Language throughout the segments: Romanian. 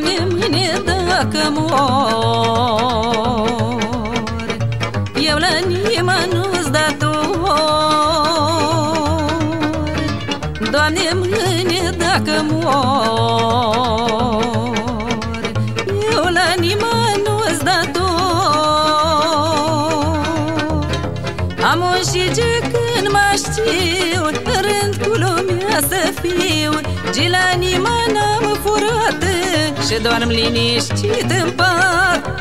Doamne, mâine dacă mor, eu la nimeni nu-ți dator. Doamne, mâine dacă mor, eu la nimeni nu-ți dator. Am un șige când mă știu, rând cu lumea să fiu, ci la nimeni n-am furat și doarm liniștit în pat.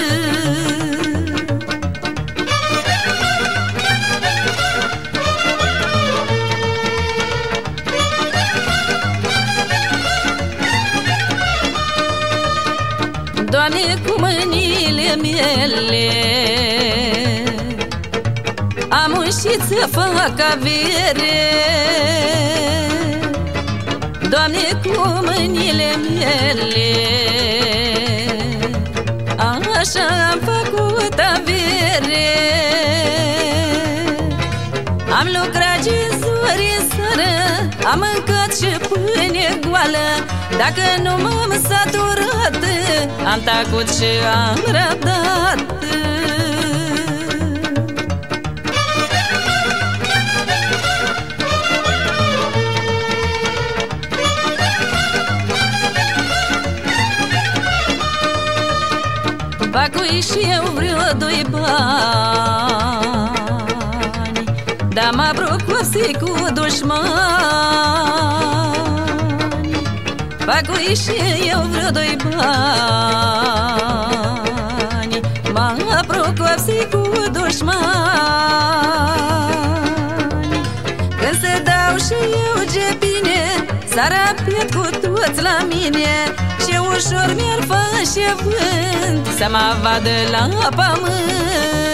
Doamne, cu mâinile mele am muncit să fac avere. Doamne, cu mâinile mele așa am făcut avere. Am lucrat 5 ori în seară, am mâncat și pâine goală. Dacă nu m-am saturat, am tacut și am răbdat. Facui și eu vreo 2 bani, dar mă procopsi cu dușmani. Facui și eu vreo 2 bani, mă procopsi cu dușmani. Când se dau și eu ce bine, s-ar apiet cu toți la mine, și ușor mi-ar face vânt să mă vadă la pământ.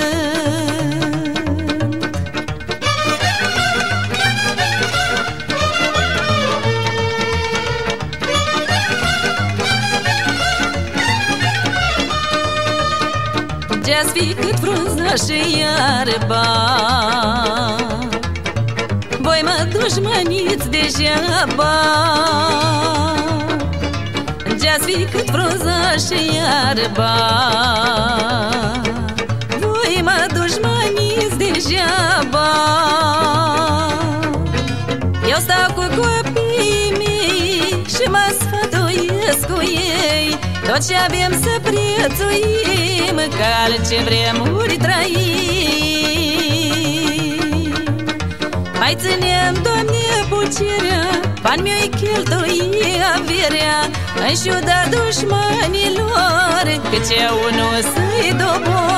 Ce-ați fi cât frunza și iarba, voi mă dușmăniți degeaba. Ce-ați fi cât frunza și iarba, voi mă dușmăniți degeaba. Eu stau cu copiii mei și mă sfătuiesc cu ei, tot ce avem să prețuim, că altce vremuri trăim. Mai ținem, Doamne, pucerea, bani mi-o-i cheltui averea, în ciuda dușmanilor, că ce unul să-i dobor.